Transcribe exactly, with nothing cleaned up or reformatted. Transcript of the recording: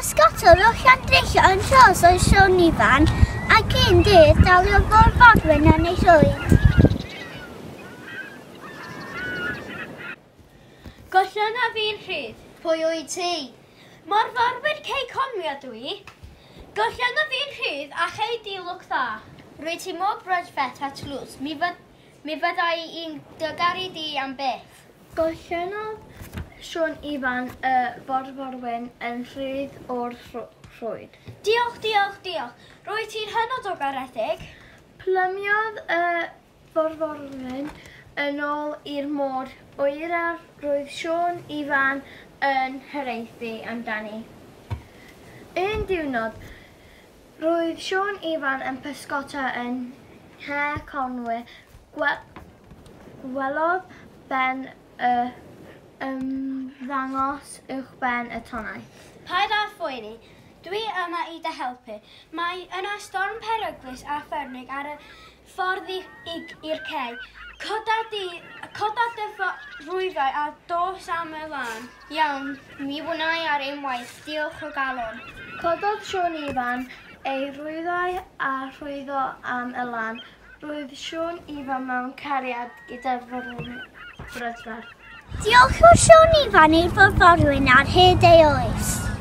pysgota Rwchian Drillo yn Rhos o'r Sion Ifan ac un dydd dalio gorfodwyn yn ei llwyd. Gollyna fi'n rhydd. Pwy wyt ti? Morforwyr Cei Conwy ydw i. Gollyna fi'n rhydd a chei dilwg dda. Rwy ti mor brydfet at lws. Mi, fyd, mi fyddai i'n dygaru di am beth. Gollynodd Sion Ifan y forforwyn yn rhydd o'r rhwyd. Diolch, diolch, diolch. Rwy ti'n hynod o garedig. Plymiodd y forforwyn yn ôl i'r môr oer ar roedd Sion Ifan yn hyreithu amdani. Un diwrnod, roedd Sion Ifan yn pysgota yn He Conwy. Gwelodd ben y ymddangos uwchben y tonnau. Paid â phoeni, dwi yma i dy helpu. Mae yna storm peryglus a phernig ar y ffordd i'r cei. Coda di, coda dy rwyddau a dos am y lan. Iawn, mi wwnai ar ein waith. Diolch o galon. Cododd Sion Ifan ei rwyddau a rhwyddo am y lan. Roedd Sion Ifan mewn cariad gyda'r forforwyn brydferth. Diolch o'r Sion Ifan i'r forforwyn ar hyd ei oes.